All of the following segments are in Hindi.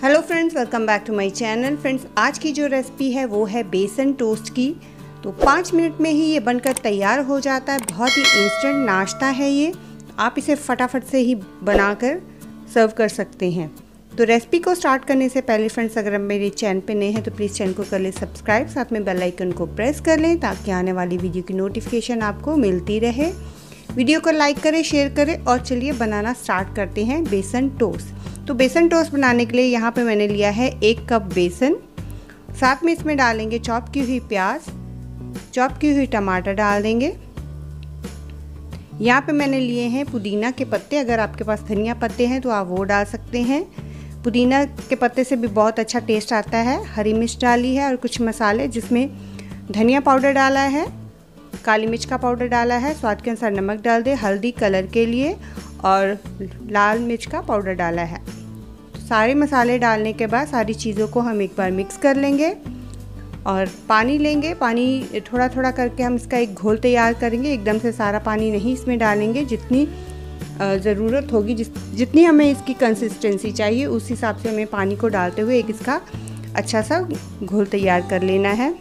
Hello friends, welcome back to my channel. Friends, आज की जो रेसिपी है वो है बेसन टोस्ट की। तो 5 मिनट में ही ये बनकर तैयार हो जाता है। बहुत ही इंस्टेंट नाश्ता है ये। आप इसे फटाफट से ही बनाकर सर्व कर सकते हैं। तो रेसिपी को स्टार्ट करने से पहले फ्रेंड्स, अगर आप मेरे चैनल पे नए हैं तो प्लीज़ चैनल को कर लें सब्सक्राइब, साथ में बेल आइकन को प्रेस कर लें ताकि आने वाली वीडियो की नोटिफिकेशन आपको मिलती रहे। वीडियो को लाइक करें, शेयर करें और चलिए बनाना स्टार्ट करते हैं बेसन टोस्ट। तो बेसन टोस्ट बनाने के लिए यहाँ पे मैंने लिया है 1 कप बेसन। साथ में इसमें डालेंगे चॉप की हुई प्याज, चॉप की हुई टमाटर डाल देंगे। यहाँ पे मैंने लिए हैं पुदीना के पत्ते। अगर आपके पास धनिया पत्ते हैं तो आप वो डाल सकते हैं। पुदीना के पत्ते से भी बहुत अच्छा टेस्ट आता है। हरी मिर्च डाली है और कुछ मसाले, जिसमें धनिया पाउडर डाला है, काली मिर्च का पाउडर डाला है, स्वाद के अनुसार नमक डाल दे, हल्दी कलर के लिए और लाल मिर्च का पाउडर डाला है। तो सारे मसाले डालने के बाद सारी चीज़ों को हम एक बार मिक्स कर लेंगे और पानी लेंगे। पानी थोड़ा थोड़ा करके हम इसका एक घोल तैयार करेंगे। एकदम से सारा पानी नहीं इसमें डालेंगे, जितनी ज़रूरत होगी, जितनी हमें इसकी कंसिस्टेंसी चाहिए उस हिसाब से हमें पानी को डालते हुए एक इसका अच्छा सा घोल तैयार कर लेना है।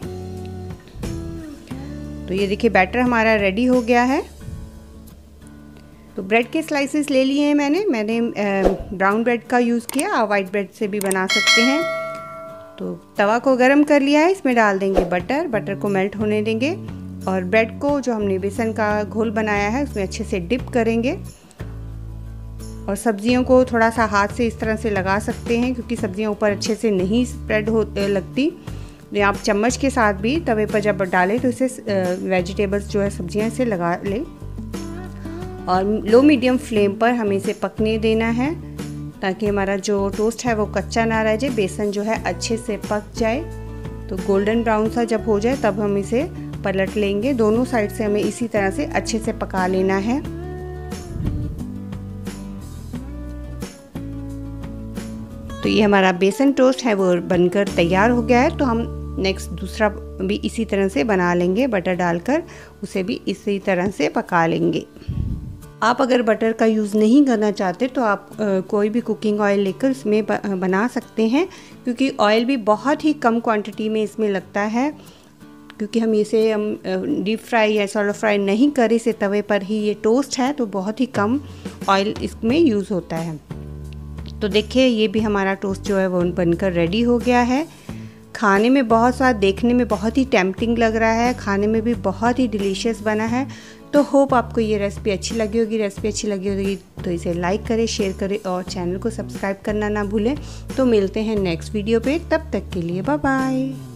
तो ये देखिए बैटर हमारा रेडी हो गया है। तो ब्रेड के स्लाइसेस ले लिए हैं मैंने ब्राउन ब्रेड का यूज़ किया। आप वाइट ब्रेड से भी बना सकते हैं। तो तवा को गरम कर लिया है, इसमें डाल देंगे बटर को मेल्ट होने देंगे और ब्रेड को जो हमने बेसन का घोल बनाया है उसमें अच्छे से डिप करेंगे। और सब्जियों को थोड़ा सा हाथ से इस तरह से लगा सकते हैं, क्योंकि सब्जियां ऊपर अच्छे से नहीं स्प्रेड लगती। तो आप चम्मच के साथ भी तवे पर जब डालें तो इसे वेजिटेबल्स जो है सब्जियां इसे लगा लें और लो मीडियम फ्लेम पर हमें इसे पकने देना है ताकि हमारा जो टोस्ट है वो कच्चा ना रह जाए, बेसन जो है अच्छे से पक जाए। तो गोल्डन ब्राउन सा जब हो जाए तब हम इसे पलट लेंगे। दोनों साइड से हमें इसी तरह से अच्छे से पका लेना है। तो ये हमारा बेसन टोस्ट है वो बनकर तैयार हो गया है। तो हम नेक्स्ट दूसरा भी इसी तरह से बना लेंगे। बटर डालकर उसे भी इसी तरह से पका लेंगे। आप अगर बटर का यूज़ नहीं करना चाहते तो आप कोई भी कुकिंग ऑयल लेकर इसमें बना सकते हैं, क्योंकि ऑयल भी बहुत ही कम क्वांटिटी में इसमें लगता है। क्योंकि हम डीप फ्राई या सॉलो फ्राई नहीं करें, इसे तवे पर ही ये टोस्ट है तो बहुत ही कम ऑयल इसमें यूज़ होता है। तो देखिए ये भी हमारा टोस्ट जो है वो बनकर रेडी हो गया है। खाने में बहुत स्वाद, देखने में बहुत ही टेम्पटिंग लग रहा है, खाने में भी बहुत ही डिलीशियस बना है। तो होप आपको ये रेसिपी अच्छी लगी होगी। रेसिपी अच्छी लगी होगी तो इसे लाइक करें, शेयर करें और चैनल को सब्सक्राइब करना ना भूलें। तो मिलते हैं नेक्स्ट वीडियो पे, तब तक के लिए बाय बाय।